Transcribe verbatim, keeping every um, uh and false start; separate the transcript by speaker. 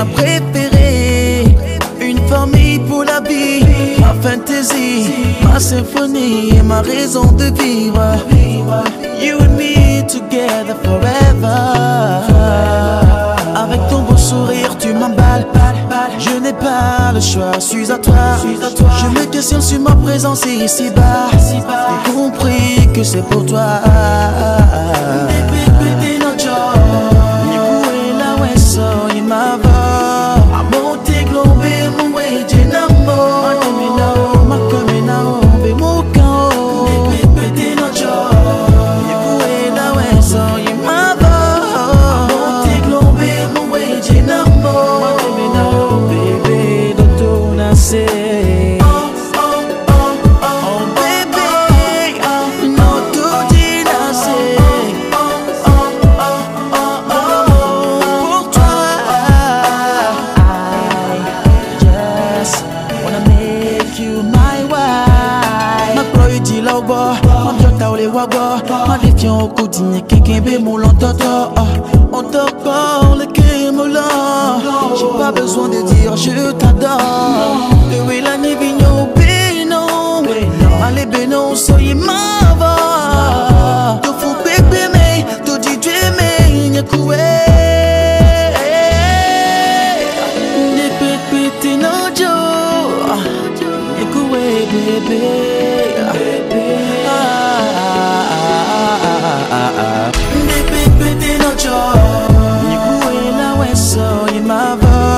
Speaker 1: ma préférée. Une famille pour la vie, ma fantaisie, ma symphonie et ma raison de vivre. You and me together forever. Avec ton beau sourire tu m'emballes. Je n'ai pas le choix, je suis à toi. Je me questionne sur ma présence ici-bas. J'ai compris que c'est pour toi.
Speaker 2: Ma défiant au quotidien, quelqu'un bé mon l'entendant. On dort par le cœur moulant. J'ai pas besoin de dire je t'adore. De oui la nuit vignon bénon. Allez bénon soyez ma voix. Te fou bébé mais te dis tu aimais n'y a coué. Ne pépé t'es no joe. N'y a coué bébé.
Speaker 1: Ni coué la ouais so y ma voix.